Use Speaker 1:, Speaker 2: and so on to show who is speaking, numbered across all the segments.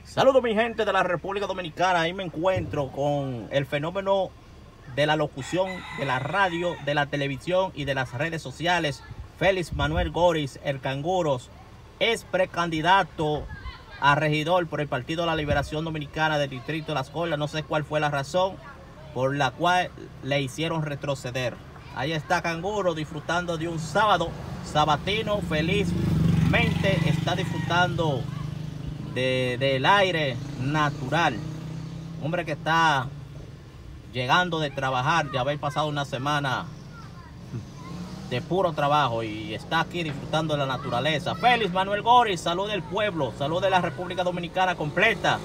Speaker 1: Saludos mi gente de la República Dominicana. Ahí me encuentro con el fenómeno de la locución, de la radio, de la televisión y de las redes sociales. Félix Manuel Goris, el Canguros, es precandidato a regidor por el Partido de la Liberación Dominicana del Distrito de Las Condas. No sé cuál fue la razón por la cual le hicieron retroceder. Ahí está Canguro disfrutando de un sábado sabatino, felizmente está disfrutando del aire natural. Hombre que está llegando de trabajar, de haber pasado una semana de puro trabajo y está aquí disfrutando de la naturaleza. Félix Manuel Goris, salud del pueblo, salud de la República Dominicana completa.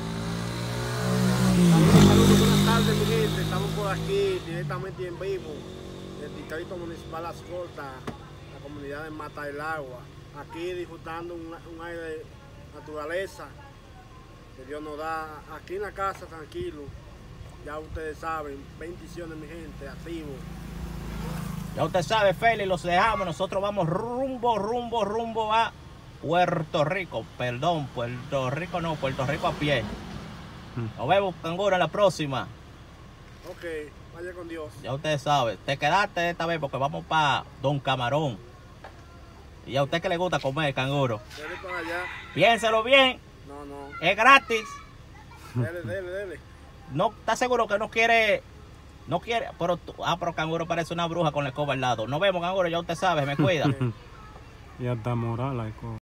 Speaker 2: Saludos, buenas tardes mi gente, estamos por aquí directamente en vivo del Distrito Municipal Las Condas, la comunidad de Mata del Agua, aquí disfrutando un aire de naturaleza que Dios nos da, aquí en la casa tranquilo, ya ustedes saben, bendiciones mi gente, activo.
Speaker 1: Ya usted sabe, Félix, los dejamos, nosotros vamos rumbo a Puerto Rico, perdón, Puerto Rico no, Puerto Rico a pie. Nos vemos, Canguro, en la próxima.
Speaker 2: Ok, vaya con Dios.
Speaker 1: Ya usted sabe, te quedaste esta vez porque vamos para Don Camarón. Y a usted que le gusta comer, Canguro.
Speaker 2: Dele para allá.
Speaker 1: Piénselo bien.
Speaker 2: No, no.
Speaker 1: Es gratis.
Speaker 2: Dele.
Speaker 1: No, ¿está seguro que no quiere? No quiere, pero Canguro parece una bruja con la escoba al lado. Nos vemos, Canguro, ya usted sabe, me cuida.
Speaker 3: Y hasta moral la escoba.